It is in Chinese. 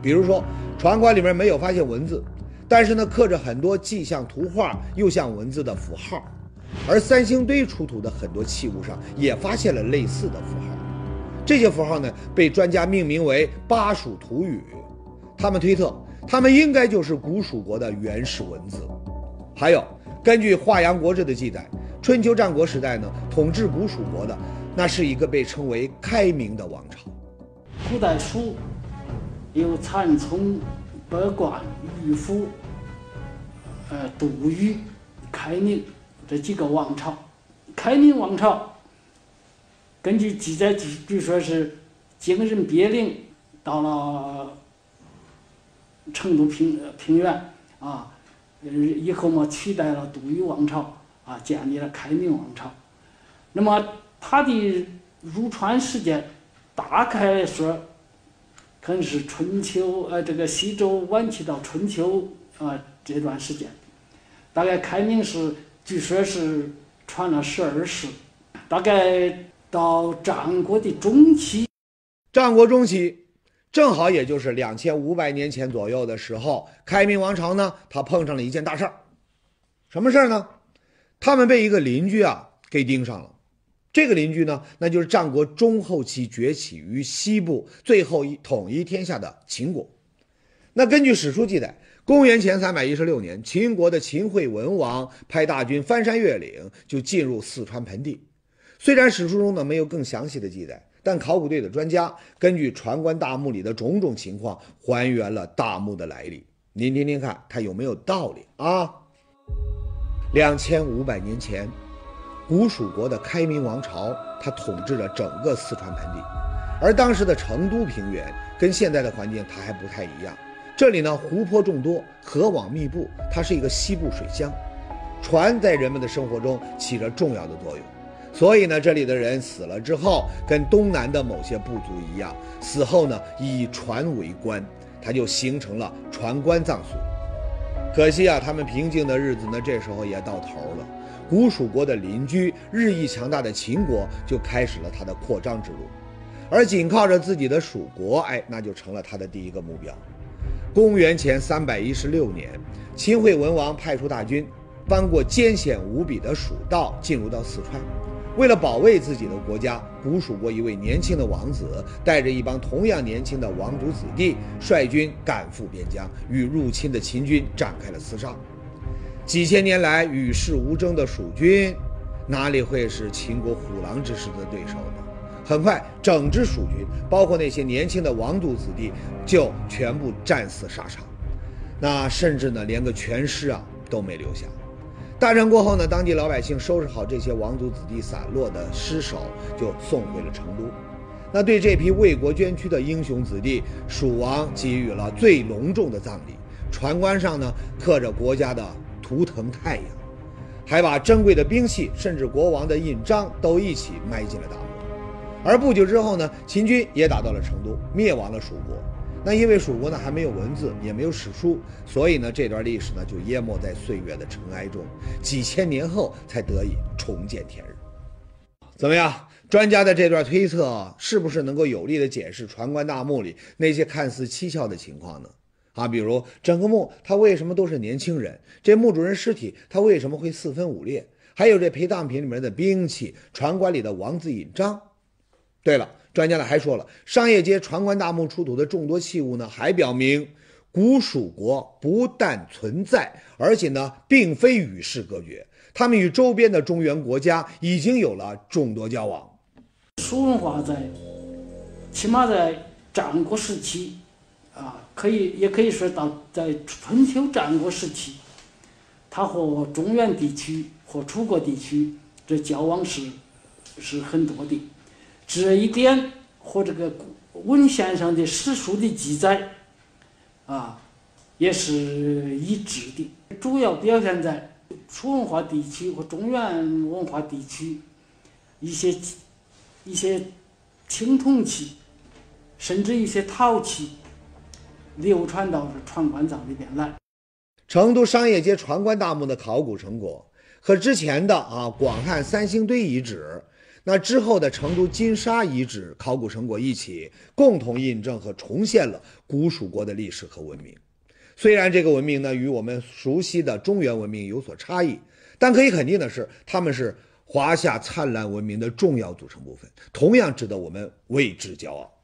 比如说，船棺里面没有发现文字，但是呢，刻着很多既像图画又像文字的符号。而三星堆出土的很多器物上也发现了类似的符号。这些符号呢，被专家命名为巴蜀图语。他们推测，它们应该就是古蜀国的原始文字。还有，根据《华阳国志》的记载，春秋战国时代呢，统治古蜀国的那是一个被称为开明的王朝。 古代蜀有蚕丛、北关、鱼夫、杜宇、开明这几个王朝。开明王朝根据记载，据说是经人鳖灵到了成都平原啊，以后嘛取代了杜宇王朝啊，建立了开明王朝。那么它的入川时间大概来说，可能是春秋这个西周晚期到春秋这段时间。大概开明是据说是传了12世，大概到战国的中期。 战国中期正好也就是2500年前左右的时候，开明王朝呢，他碰上了一件大事儿。什么事儿呢？他们被一个邻居给盯上了。这个邻居呢，那就是战国中后期崛起于西部，最后统一天下的秦国。那根据史书记载，公元前316年，秦国的秦惠文王派大军翻山越岭，就进入四川盆地。虽然史书中呢没有更详细的记载，但考古队的专家根据传棺大墓里的种种情况，还原了大墓的来历。您听听看，它有没有道理啊？2500年前，古蜀国的开明王朝，它统治了整个四川盆地，而当时的成都平原跟现在的环境它还不太一样。这里呢，湖泊众多，河网密布，它是一个西部水乡，船在人们的生活中起着重要的作用。所以呢，这里的人死了之后，跟东南的某些部族一样，死后呢以船为棺，它就形成了船棺葬俗。可惜他们平静的日子呢，这时候也到头了。古蜀国的邻居日益强大的秦国就开始了它的扩张之路，而紧靠着自己的蜀国，那就成了他的第一个目标。公元前316年，秦惠文王派出大军，翻过艰险无比的蜀道，进入到四川。为了保卫自己的国家，古蜀国一位年轻的王子带着一帮同样年轻的王族子弟，率军赶赴边疆，与入侵的秦军展开了厮杀。几千年来与世无争的蜀军，哪里会是秦国虎狼之师的对手呢？很快，整支蜀军，包括那些年轻的王族子弟，就全部战死沙场。那甚至呢，连个全尸都没留下。大战过后呢，当地老百姓收拾好这些王族子弟散落的尸首，就送回了成都。那对这批为国捐躯的英雄子弟，蜀王给予了最隆重的葬礼。船棺上呢，刻着国家的图腾太阳，还把珍贵的兵器，甚至国王的印章都一起埋进了大墓。而不久之后呢，秦军也打到了成都，灭亡了蜀国。那因为蜀国呢还没有文字，也没有史书，所以呢这段历史呢就淹没在岁月的尘埃中，几千年后才得以重见天日。怎么样？专家的这段推测是不是能够有力的解释传棺大墓里那些看似蹊跷的情况呢？比如整个墓它为什么都是年轻人？这墓主人尸体它为什么会4分5裂？还有这陪葬品里面的兵器，传棺里的王字印章。对了，专家呢还说了，商业街传棺大墓出土的众多器物呢，还表明古蜀国不但存在，而且呢并非与世隔绝，他们与周边的中原国家已经有了众多交往。 蜀文化起码在战国时期也可以说在春秋战国时期，它和中原地区和楚国地区这交往是很多的。这一点和这个文献上的史书的记载也是一致的，主要表现在楚文化地区和中原文化地区一些青铜器，甚至一些陶器流传到传棺葬里边来。 成都商业街传棺大墓的考古成果和之前的广汉三星堆遗址， 那之后的成都金沙遗址考古成果一起，共同印证和重现了古蜀国的历史和文明。虽然这个文明呢与我们熟悉的中原文明有所差异，但可以肯定的是，他们是华夏灿烂文明的重要组成部分，同样值得我们为之骄傲。